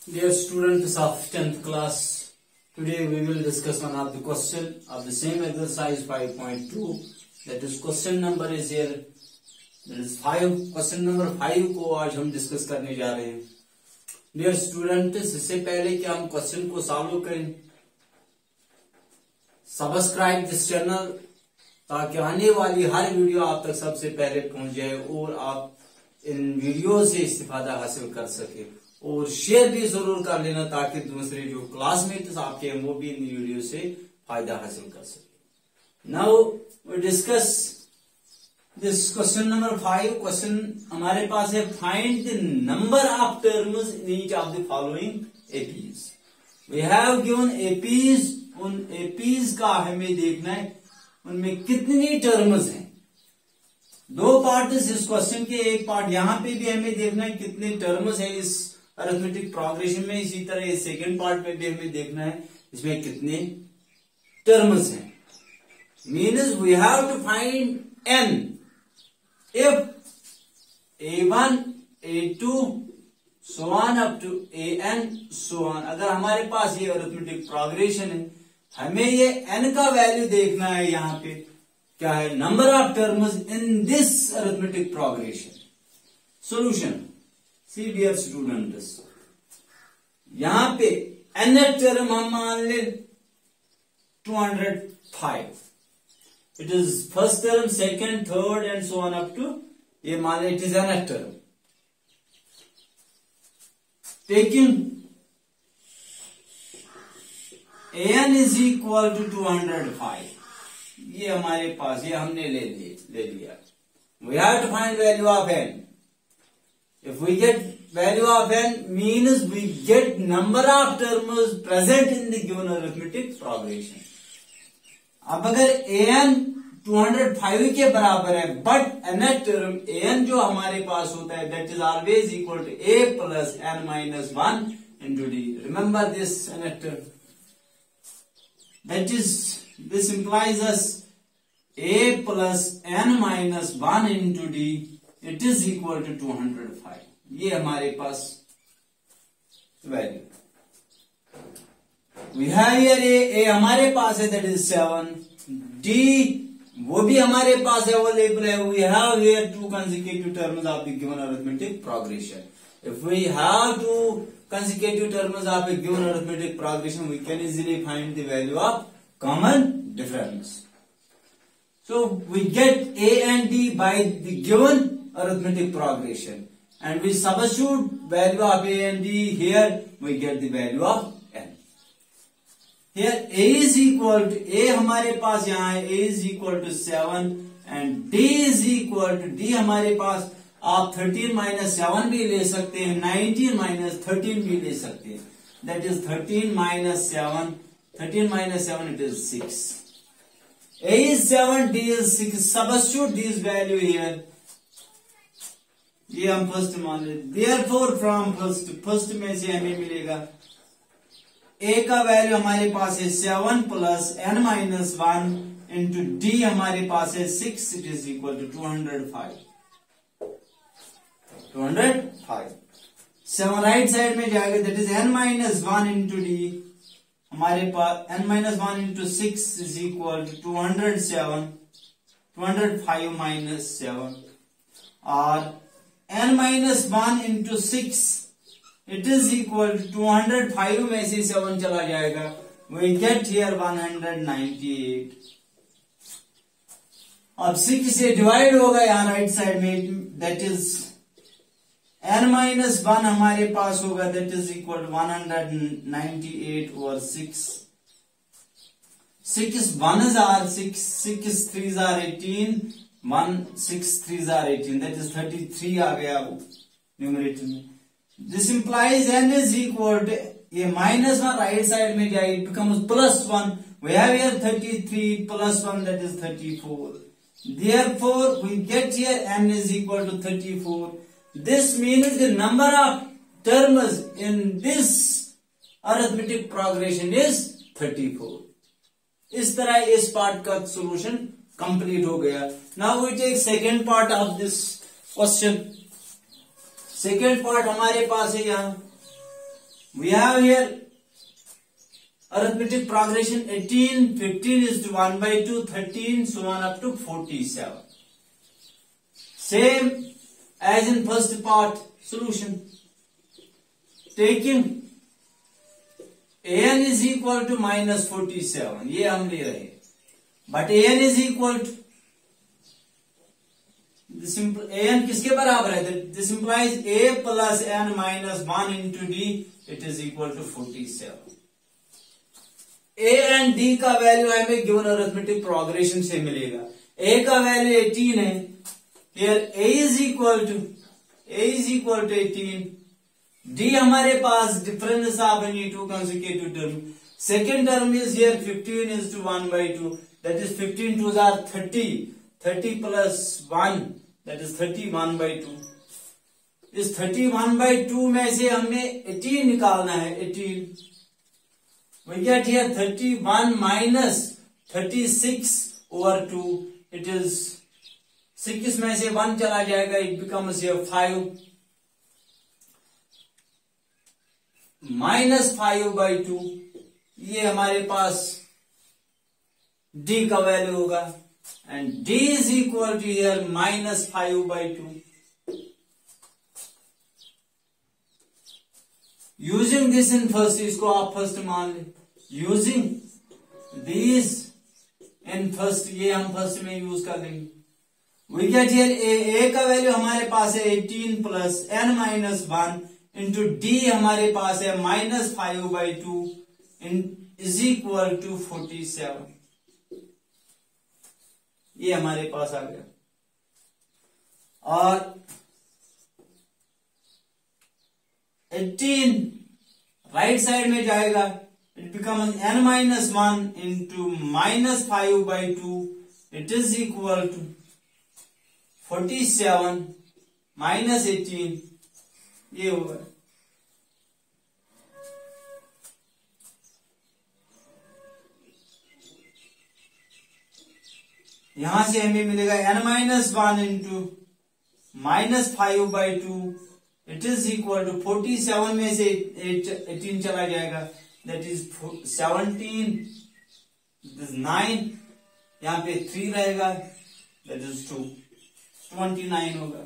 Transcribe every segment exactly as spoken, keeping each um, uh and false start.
Dear students of tenth class, today we will discuss one of the question of the same exercise five point two. That is question number is here. That is five. Question number five को आज हम discuss करने जा रहे हैं. Dear students, इससे पहले कि हम क्वेश्चन को सॉल्व करें, सब्सक्राइब दिस चैनल ताकि आने वाली हर वीडियो आप तक सबसे पहले पहुंच जाए और आप इन वीडियो से इस्तेफादा हासिल कर सके. और शेयर भी जरूर कर लेना ताकि दूसरे जो क्लासमेट्स आपके हैं वो भी इन वीडियो से फायदा हासिल कर सके. Now we discuss this question number five. Question हमारे पास है, find the number of terms in each of the following APs. We have given APs. उन एपीज का हमें देखना है उनमें कितनी टर्म्स हैं. दो पार्ट इस क्वेश्चन के, एक पार्ट यहां पे भी हमें देखना है कितने टर्म्स है इस अरिथमेटिक प्रोग्रेशन में. इसी तरह इस सेकेंड पार्ट में भी हमें देखना है इसमें कितने टर्म्स हैं. Means we have to find n if a one a two so on up to a n so on. अगर हमारे पास ये अरिथमेटिक प्रोग्रेशन है, हमें ये एन का वैल्यू देखना है. यहां पे क्या है, number of terms in this arithmetic progression. Solution, see dear students, यहां पे एन टर्म हम मान ले two hundred five. It is first term, second, third and so on up to, ये मान ले it is n term. Taking n is equal to two hundred five. ये हमारे पास, ये हमने ले ले लिया. We have to find value of n. If we get value of n, means we get number of terms present in the given arithmetic progression. अब अगर an टू हंड्रेड फाइव के बराबर है, but nth term an जो हमारे पास होता है, that is always equal to a plus n minus one into d. Remember this nth term. That is, this implies us a plus n minus one into d. It is equal to two hundred five. ये हमारे पास value. We have here a, a हमारे पास है, that is seven. D वो भी हमारे पास अवेलेबल है. We have here two consecutive terms of the given arithmetic progression. If we have two consecutive terms of the given arithmetic progression, we can easily find the value of common difference. So we get A and D by the given arithmetic progression, and we substitute value of A and D here. We get the value of n. Here A is equal to, A हमारे पास यहाँ है, A is equal to seven and D is equal to, D हमारे पास, आप thirteen minus seven भी ले सकते हैं, nineteen minus thirteen भी ले सकते हैं. That is thirteen minus seven, thirteen minus seven, it is six. A is seven, D is six. Substitute this value here. ये हम फर्स्ट मान ले. Therefore from first, फर्स्ट में से हमें मिलेगा A का वैल्यू हमारे पास है seven plus n minus one into D हमारे पास है six. It is equal to two hundred five. Two hundred five. Seven right side में जाएगा, that is n minus one into D. हमारे पास n minus one into six is equal to two hundred seven. Two hundred five minus seven, और n minus one into six, it is equal to two hundred five में से seven चला जाएगा. We get here one hundred ninety eight. अब six से divide होगा यहाँ right side में, that is n minus one हमारे पास होगा, that is equal to one hundred ninety eight over six. Six one are six, six three are eighteen, one six three are eighteen, that is thirty three आ गया numerator में. This implies n is equal to, ये minus one right side में जाए, it becomes plus one. We have here thirty three plus one, that is thirty four. Therefore we get here n is equal to thirty four. This means the number of terms in this arithmetic progression is thirty four. इस तरह इस part का solution complete हो गया. Now we take second part of this question. Second part हमारे पास है यहाँ we have here arithmetic progression eighteen, fifteen is to one by two, thirteen, so on up to forty-seven. Same as in first part solution. Taking an is equal to minus forty-seven, ये हम ले रहे हैं, but an is equal to this an किसके बराबर है? This implies a plus n minus one into d, it is equal to forty-seven. a and d का value हमें गिवन अरिथमेटिक प्रोग्रेशन से मिलेगा. a का वैल्यू eighteen है. Here a is equal to a is equal to eighteen. d हमारे पास difference of any two consecutive term. Second term is here fifteen is to one by two. That is fifteen twos are thirty. thirty plus one, that is thirty-one by two. इस thirty-one by two में से हमें eighteen निकालना है. eighteen. We get here thirty-one minus thirty-six over two. It is six में से one चला जाएगा. It becomes here five. Minus five by two. ये हमारे पास d का वैल्यू होगा. And d is equal to here minus five by two. Using this in first, इसको आप first मान ले. Using these in first, ये हम first में use कर लेंगे. We get here a, a का वैल्यू हमारे पास है eighteen plus n minus one into d हमारे पास है minus five by two in is equal to forty-seven. ये हमारे पास आ गया. और eighteen राइट साइड में जाएगा. It becomes n minus one into minus five by two. It is equal to forty-seven minus eighteen. ये होगा. यहां से हमें मिलेगा n minus one into minus five by two. It is equal to forty-seven में से eighteen चला जाएगा. That is seventeen. This is nine. यहाँ पे three रहेगा. That is two. twenty-nine होगा.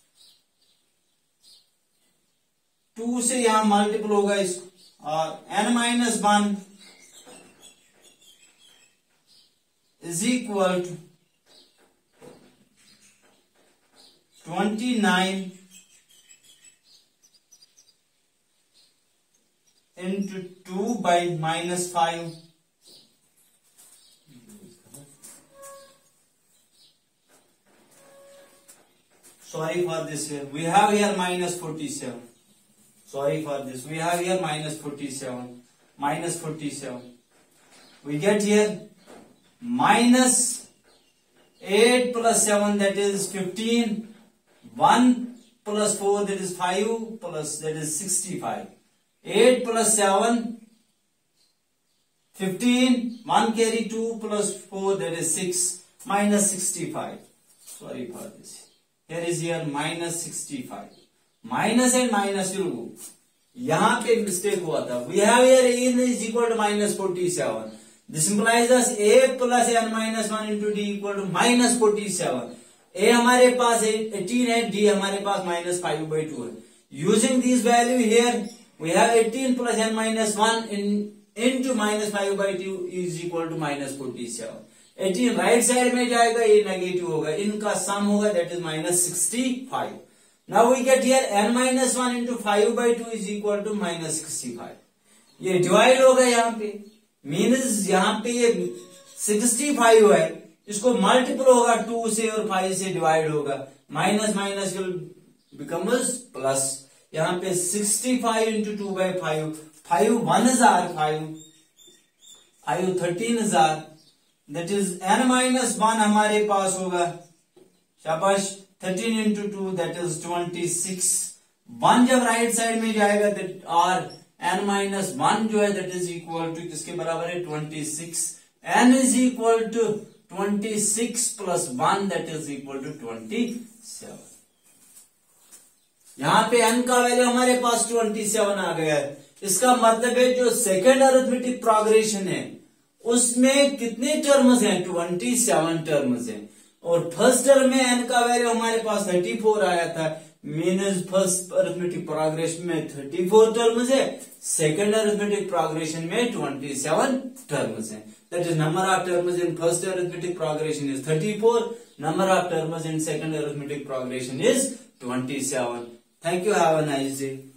two से यहाँ मल्टीपल होगा इसको. और n minus one is equal to twenty-nine into two by minus five. Sorry for this here. We have here minus forty-seven. Sorry for this. We have here minus forty-seven. Minus forty-seven. We get here minus eight plus seven, that is fifteen. one plus four, that is five, plus that is sixty-five. eight plus seven, fifteen. one carry two plus four, that is six. Minus sixty-five. Sorry for this. Here is here minus sixty-five. Minus and minus will go. यहाँ पे mistake हुआ था. We have here n is equal to minus forty-seven. This implies us a plus n minus one into d equal to minus forty-seven. a हमारे पास eighteen है, d हमारे पास minus five by two है. Using this value here, we have eighteen plus n minus one in into minus five by two is equal to minus forty-seven. eighteen right side में जाएगा, ये negative होगा. इनका सम होगा, that is minus sixty-five. Now we get here n minus one into five by two is equal to minus sixty-five. ये divide होगा यहाँ पे. मीन्स यहाँ पे ये sixty-five है, इसको मल्टीपल होगा two से और five से डिवाइड होगा. Minus minus will becomes plus. यहाँ पे sixty-five into two by five. five one हजार five. five thirteen हजार. That is n minus one हमारे पास होगा. शाबाश. thirteen into two, that is twenty-six. one जब राइट साइड में जाएगा, that और n minus one जो है, that is equal to किसके बराबर है? twenty-six. n is equal to twenty-six plus one, that is equal to twenty-seven. यहाँ पे n का वैल्यू हमारे पास twenty-seven आ गया है. इसका मतलब है जो सेकेंड अरिथमेटिक प्रोग्रेशन है उसमें कितने टर्म्स हैं, ट्वेंटी सेवन टर्म्स हैं। और फर्स्ट टर्म में एन का वैल्यू हमारे पास थर्टी फोर आया था, मीन्स फर्स्ट अरिथमेटिक प्रोग्रेशन में थर्टी फोर टर्म्स है, सेकेंड अरिथमेटिक प्रोग्रेशन में ट्वेंटी सेवन टर्म्स है। That is number of terms in first arithmetic progression is thirty four, number of terms in second arithmetic progression is twenty seven. Thank you, have a nice day.